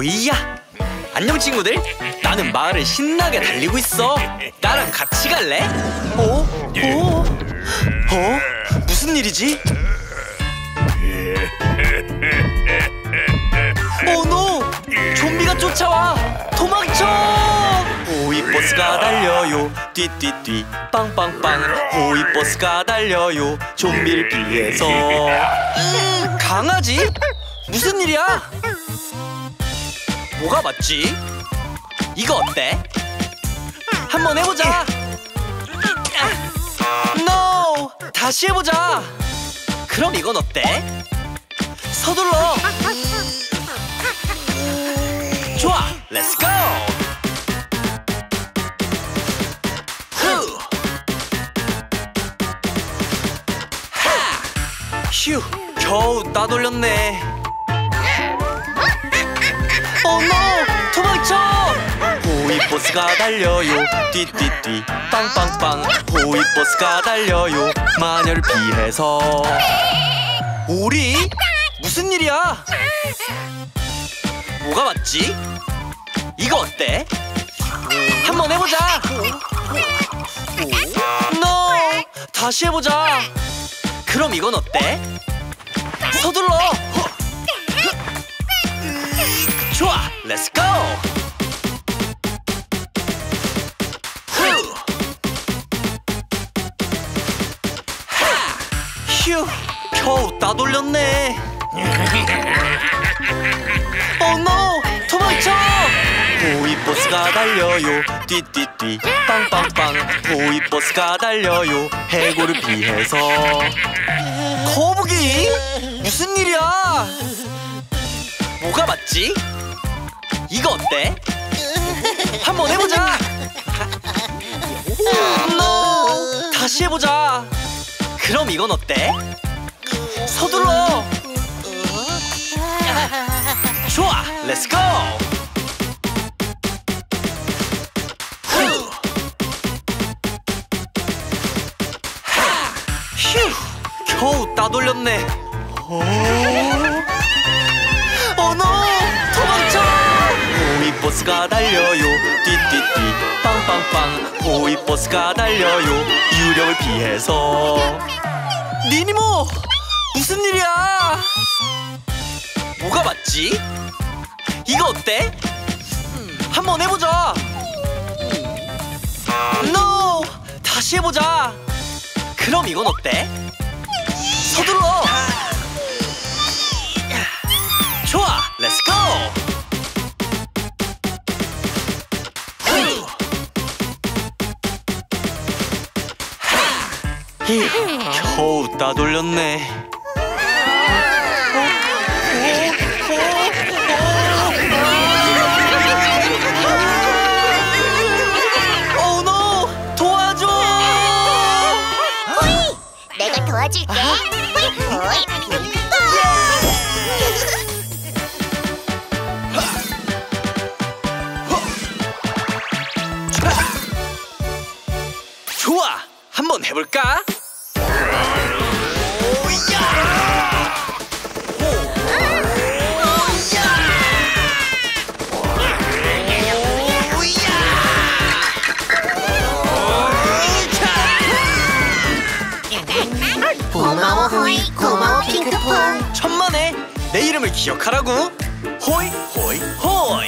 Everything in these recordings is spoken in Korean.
호이야! 안녕 친구들! 나는 마을을 신나게 달리고 있어. 나랑 같이 갈래? 무슨 일이지? 노! 좀비가 쫓아와! 도망쳐! 호이버스가 달려요. 띠띠띠 빵빵빵. 호이버스가 달려요. 좀비를 피해서. 강아지? 무슨 일이야? 뭐가 맞지? 이거 어때? 한번 해보자. NO! 다시 해보자. 그럼 이건 어때? 서둘러. 좋아, 렛츠 고! 휴, 겨우 따돌렸네. 노! 도망쳐! 호이버스가 달려요. 띠띠띠 빵빵빵. 호이버스가 달려요. 마녀를 피해서. 우리? 무슨 일이야? 뭐가 맞지? 이거 어때? 한번 해보자. NO! 다시 해보자. 그럼 이건 어때? 서둘러. 좋아, 렛츠 고! 휴, 겨우 따돌렸네. 노! 도망쳐! 호이버스가 달려요. 띠띠띠 빵빵빵. 호이버스가 달려요. 해골을 피해서. 거북이? 무슨 일이야? 뭐가 맞지? 이거 어때? 한번 해보자. NO! 다시 해보자. 그럼 이건 어때? 서둘러. 좋아, 렛츠 고! 휴, 겨우 따돌렸네. 노! 도망쳐! 호이버스가 달려요. 띠띠띠 빵빵빵. 호이버스가 달려요. 유령을 피해서. 니니모! 무슨 일이야? 뭐가 맞지? 이거 어때? 한번 해보자. NO! 다시 해보자. 그럼 이건 어때? 서둘러. 좋아, 렛츠 고! 겨우 따돌렸네. 노! 도와줘! 호이! 내가 도와줄게. 호이! 좋아! 한번 해볼까? 고마워 호이, 고마워 핑크퐁. 천만에 내 이름을 기억하라고. 호이 호이 호이.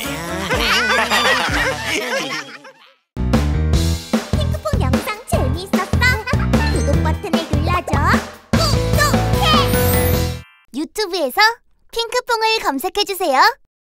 핑크퐁 영상 재미있었어? 구독 버튼을 눌러줘. 구독해! 유튜브에서 핑크퐁을 검색해주세요.